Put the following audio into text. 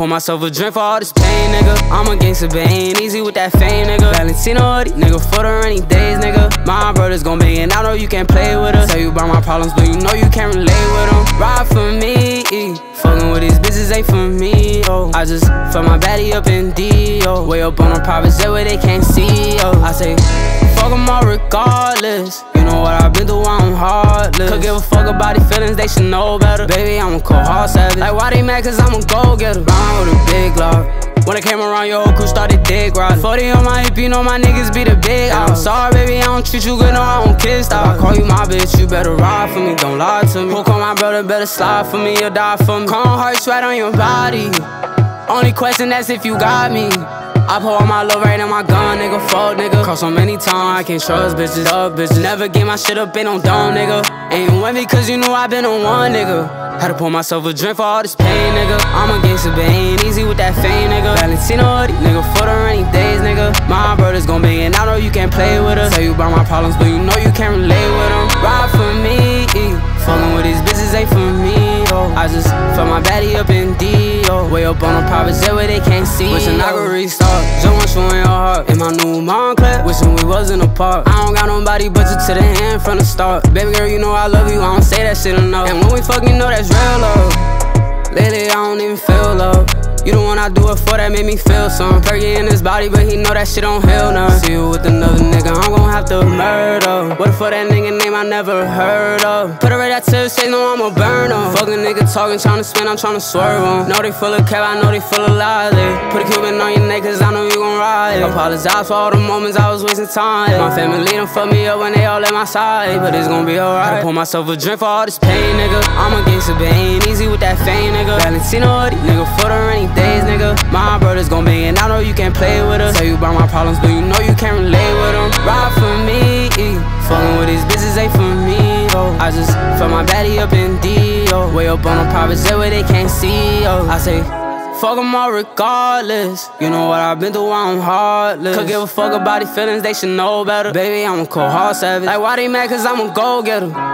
pour myself a drink for all this pain, nigga. I'm a gangster, but ain't easy with that fame, nigga. Valentino hoodie, nigga, for the rainy days, nigga. My brothers gon' be in, I know you can't play with us. Tell you about my problems, but you know you can't relate with them. Ride for me, fucking with these bitches ain't for me, oh. I just fuck my baddie up in D, oh. Way up on a private jet where they can't see, oh. I say, fuck them all regardless. You know what I've been through, I'm heartless. Could give a fuck about these feelings, they should know better. Baby, I'm a cold heart savage. Like, why they mad? Cause I'm a go-getter. Round with a big lock. When I came around, your whole crew started dick riding. 40 on my hip, you know my niggas be the big out. I'm sorry, baby, I don't treat you good, no, I don't kiss stop. I call you my bitch, you better ride for me, don't lie to me. Hook on my brother, better slide for me or die for me. Chrome hearts right on your body. Only question that's if you got me. I pour all my love right in my gun, nigga, fuck, nigga. Cross so many times, I can't trust bitches, up bitches. Never get my shit up, ain't no dumb, nigga. Ain't you with me cause you know I been on one, nigga. Had to pour myself a drink for all this pain, nigga. I'm a gangster, but ain't easy with that fame, nigga. Valentino hoodie, nigga, for the rainy days, nigga. My brothers gon' be in, I know you can't play with us. Tell you about my problems, but you know you can't relate with them. Ride for me, fucking with these bitches ain't for me, oh. I just fuck my baddie up in D, oh. Way up on a private jet where they can't see. Wishing I could restart, just want you in your heart. In my new Montclair, wishing we wasn't apart. I don't got nobody but you to the end from the start. Baby girl, you know I love you, I don't say that shit enough. And when we fuck, you know that's real love. Lately I don't even feel love. You the one I do it for, that made me feel some. Perky in his body, but he know that shit don't heal none. See you with another nigga, I'm gon' have to murder. What if for that nigga name I never heard of? Put it right out to the stage, know I'ma burn em. Fucking nigga talking, tryna spin, I'm tryna swerve em. Know they full of cap, I know they full of lies. Put a Cuban on your neck, cause I know you gon' ride. Apologize for all the moments I was wasting time. My family done fuck me up when they all at my side, but it's gon' be alright. I pour myself a drink for all this pain, nigga. I'm a gangster, but ain't easy with that fame, nigga. Valentino hoodie, nigga, for the rainy days, nigga. My brothers gon' be in, I know you can't play with us. Tell you about my problems, but you know you can't relate with them. Ride for me, fucking with these bitches ain't for me, oh. I just fuck my baddie up in D, oh. Way up on a private jet where they can't see, oh. I say, fuck them all regardless. You know what I've been through, I'm heartless. Could give a fuck about these feelings, they should know better. Baby, I'm a cold heart savage. Like, why they mad? Cause I'm a go-getter.